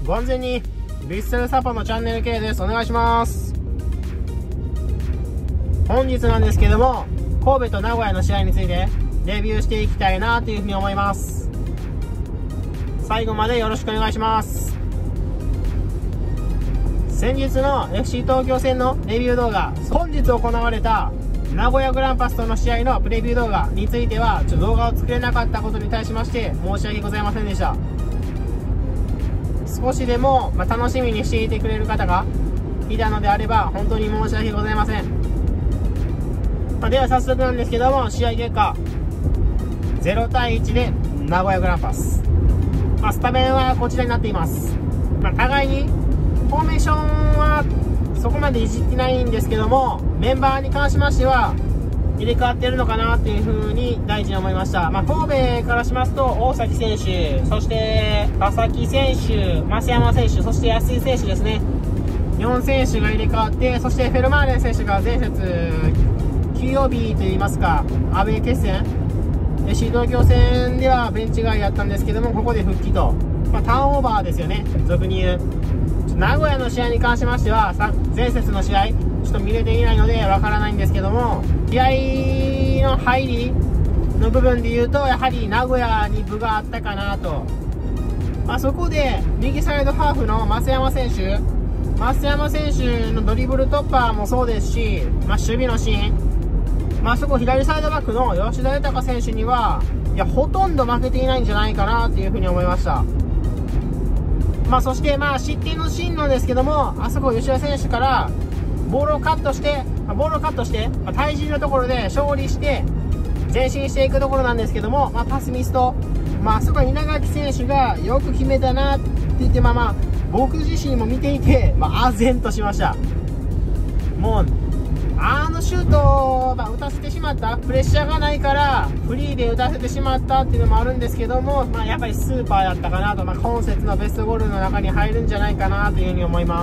ご安全に。ヴィッセルサポのチャンネル系です。お願いします。本日なんですけども、神戸と名古屋の試合についてレビューしていきたいなというふうに思います。最後までよろしくお願いします。先日の FC 東京戦のレビュー動画、本日行われた名古屋グランパスとの試合のプレビュー動画については動画を作れなかったことに対しまして申し訳ございませんでした。少しでも楽しみにしていてくれる方がいたのであれば本当に申し訳ございません。では早速なんですけども、試合結果0対1で名古屋グランパス、スタメンはこちらになっています。互いにフォーメーションはそこまでいじってないんですけども、メンバーに関しましては入れ替わってるのかなっていう風に第一に思いました。神戸からしますと大崎選手、そして佐々木選手、増山選手、そして安井選手ですね。4選手が入れ替わって、そしてフェルマーレン選手が前節休養日といいますか、アウェー決戦 FC 東京戦ではベンチ外やったんですけども、ここで復帰と、ターンオーバーですよね、俗に言う。名古屋の試合に関しましては前節の試合ちょっと見れていないのでわからないんですけども、試合の入りの部分で言うとやはり名古屋に分があったかなと。そこで右サイドハーフの増山選手のドリブル突破もそうですし、守備のシーン、そこ左サイドバックの吉田豊選手にはいやほとんど負けていないんじゃないかなというふうに思いました。そして失点のシーンなんですけども、あそこ吉田選手からボールをカットして対陣のところで勝利して前進していくところなんですけども、パスミスと、あそこ稲垣選手がよく決めたなって言って、僕自身も見ていて、唖然としました。もうあのシュートを打たせてしまった、プレッシャーがないからフリーで打たせてしまったっていうのもあるんですけども、やっぱりスーパーだったかなと、今節のベストゴールの中に入るんじゃないかなというふうに思います。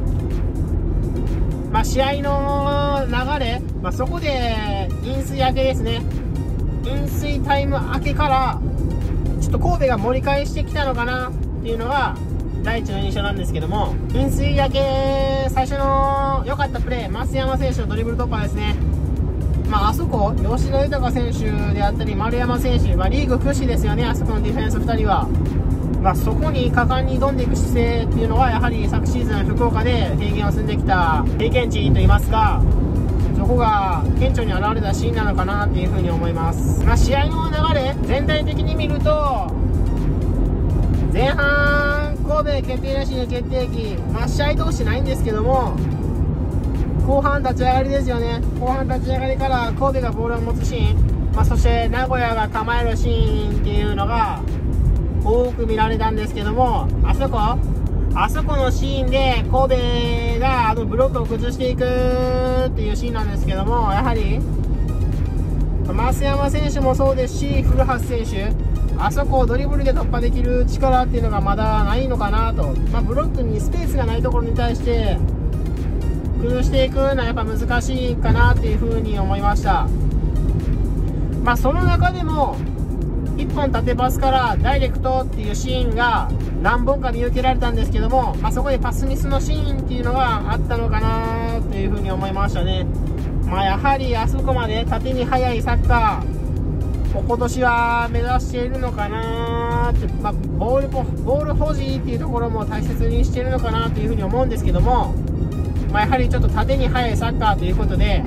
試合の流れ、そこで飲水明けですね、飲水タイム明けからちょっと神戸が盛り返してきたのかなっていうのが第一の印象なんですけども、飲水明け最初の良かったプレー、増山選手のドリブル突破ですね。あそこ吉田豊選手であったり丸山選手、リーグ屈指ですよね、あそこのディフェンス2人は。そこに果敢に挑んでいく姿勢っていうのはやはり昨シーズン福岡で経験を積んできた経験値といいますか、そこが顕著に現れたシーンなのかなっていうふうに思います。試合の流れ全体的に見ると、前半神戸決定なしの決定機、試合通してないんですけども、後半立ち上がりですよね。後半立ち上がりから神戸がボールを持つシーン、そして名古屋が構えるシーンっていうのが多く見られたんですけども、あそこのシーンで神戸がブロックを崩していくっていうシーンなんですけども、やはり増山選手もそうですし古橋選手、あそこをドリブルで突破できる力っていうのがまだないのかなと。ブロックにスペースがないところに対して崩していくのはやっぱ難しいかなっていうふうに思いました。その中でも1本縦パスからダイレクトっていうシーンが何本か見受けられたんですけども、そこでパスミスのシーンっていうのがあったのかなというふうに思いましたね。やはりあそこまで縦に速いサッカー今年は目指しているのかなって、ボール保持っていうところも大切にしているのかなというふうに思うんですけども、やはりちょっと縦に速いサッカーということで、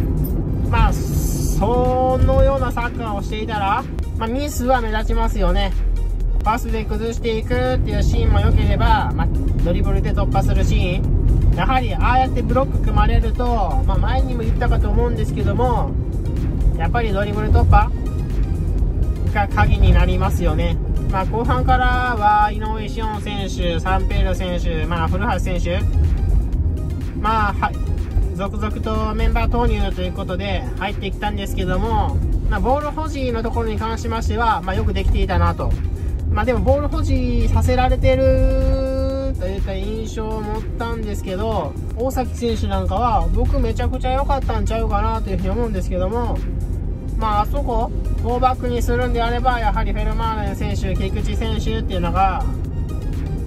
そのようなサッカーをしていたら、ミスは目立ちますよね。パスで崩していくっていうシーンも良ければ、ドリブルで突破するシーン、やはりああやってブロック組まれると、前にも言ったかと思うんですけども、やっぱりドリブル突破が鍵になりますよね。後半からは井上志音選手、サンペール選手、古橋選手、続々とメンバー投入ということで入ってきたんですけども、ボール保持のところに関しましては、よくできていたなと。でもボール保持させられてるといった印象を持ったんですけど、大崎選手なんかは僕めちゃくちゃ良かったんちゃうかなというふうに思うんですけども、あそこ4バックにするんであればやはりフェルマーレン選手、菊池選手っていうのが、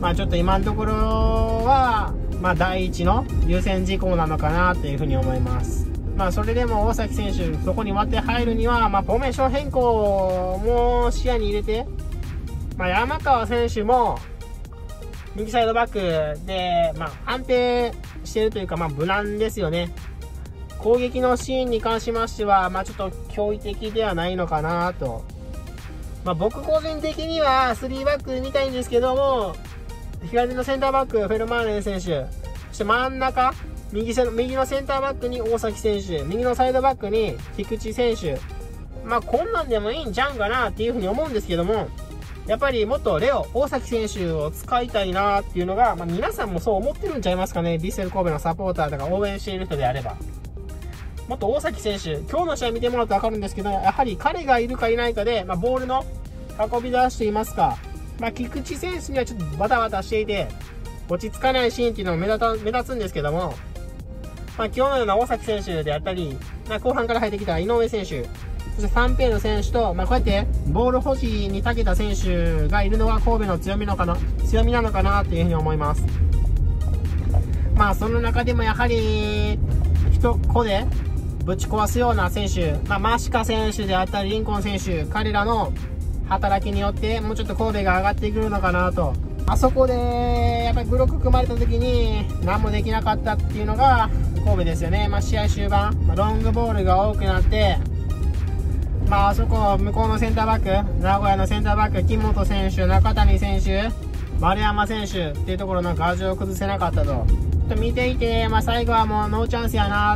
ちょっと今のところは、第一の優先事項なのかなというふうに思います。それでも大崎選手、そこに割って入るには、フォーメーション変更も視野に入れて、山川選手も、右サイドバックで、安定しているというか、無難ですよね。攻撃のシーンに関しましては、ちょっと驚異的ではないのかなと。僕個人的には3バック見たいんですけども、左のセンターバック、フェルマーレン選手、そして真ん中、右のセンターバックに大崎選手、右のサイドバックに菊池選手。こんなんでもいいんちゃうんかなっていうふうに思うんですけども、やっぱりもっと大崎選手を使いたいなっていうのが、皆さんもそう思ってるんちゃいますかね。ヴィッセル神戸のサポーターとか応援している人であれば。もっと大崎選手、今日の試合見てもらうと分かるんですけど、やはり彼がいるかいないかで、ボールの運び出していますか。菊池選手にはちょっとバタバタしていて、落ち着かないシーンっていうのも目立つんですけども、今日のような大崎選手であったり、後半から入ってきた井上選手、そしてファンペイの選手と、こうやってボール保持に長けた選手がいるのが神戸の強みなのかなというふうに思います。その中でもやはり、一個でぶち壊すような選手、マシカ選手であったり、リンコン選手、彼らの働きによって、もうちょっと神戸が上がってくるのかなと。あそこで、やっぱりブロック組まれた時に、何もできなかったっていうのが、神戸ですよね。試合終盤、ロングボールが多くなって、あそこ、向こうのセンターバック、名古屋のセンターバック、木本選手、中谷選手、丸山選手っていうところの味を崩せなかったと。ちょっと見ていて、最後はもうノーチャンスやなって、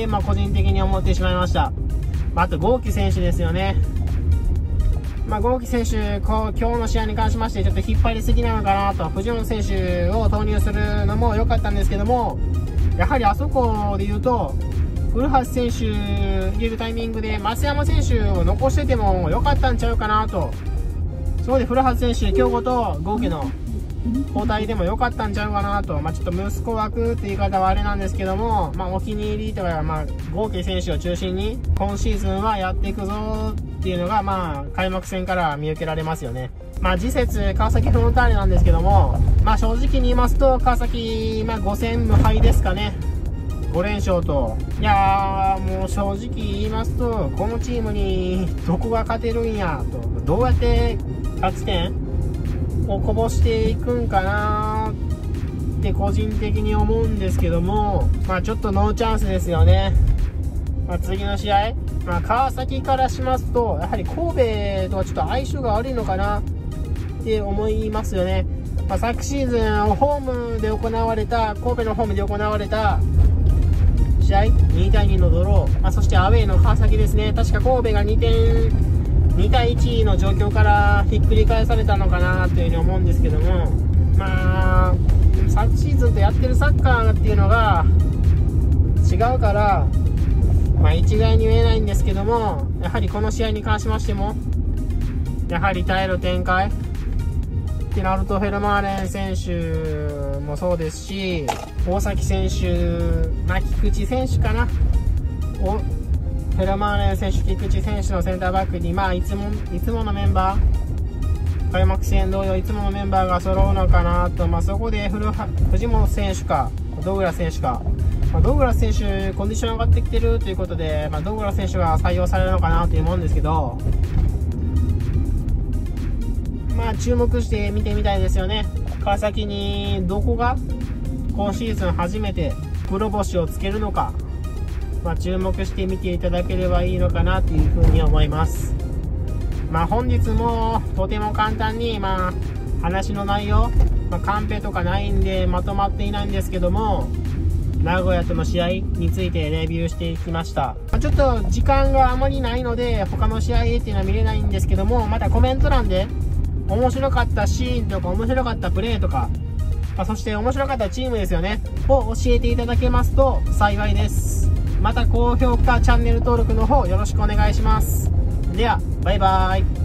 個人的に思ってしまいました。あと、豪輝選手ですよね。豪輝選手、今日の試合に関しまして、ちょっと引っ張りすぎなのかなと、藤本選手を投入するのも良かったんですけども、やはりあそこで言うと、古橋選手入れるタイミングで、増山選手を残してても良かったんちゃうかなと、そこで古橋選手、京子と豪輝の交代でも良かったんちゃうかなと、ちょっと息子枠って言い方はあれなんですけども、お気に入りとか、豪輝選手を中心に、今シーズンはやっていくぞっていうのが、開幕戦から見受けられますよね。次節、川崎フロンターレなんですけども、正直に言いますと、川崎、5戦無敗ですかね。5連勝と。いやー、もう正直言いますと、このチームにどこが勝てるんやと、どうやって勝ち点をこぼしていくんかなって個人的に思うんですけども、ちょっとノーチャンスですよね。次の試合、川崎からしますと、やはり神戸とはちょっと相性が悪いのかなって思いますよね。昨シーズン、神戸のホームで行われた試合、2対2のドロー、そしてアウェーの川崎ですね。確か神戸が2対1の状況からひっくり返されたのかなというふうに思うんですけども、昨シーズンとやってるサッカーっていうのが違うから、一概に言えないんですけども、やはりこの試合に関しましても、やはり耐える展開ってなると、フェルマーレン選手もそうですし、大崎選手、菊池選手かな、フェルマーレン選手、菊池選手のセンターバックに、いつものメンバー、開幕戦同様、いつものメンバーが揃うのかなと、そこで藤本選手か、ドグラス選手か、ドグラス選手、コンディション上がってきてるということで、ドグラス選手が採用されるのかなと思うんですけど、注目して見てみたいですよね。川崎にどこが今シーズン初めて黒星をつけるのか、注目して見ていただければいいのかなというふうに思います。本日もとても簡単に、話の内容、カンペとかないんでまとまっていないんですけども、名古屋との試合についてレビューしていきました。ちょっと時間があまりないので他の試合っていうのは見れないんですけども、またコメント欄で面白かったシーンとか面白かったプレーとか、そして面白かったチームですよねを教えていただけますと幸いです。また高評価チャンネル登録の方よろしくお願いします。ではバイバーイ。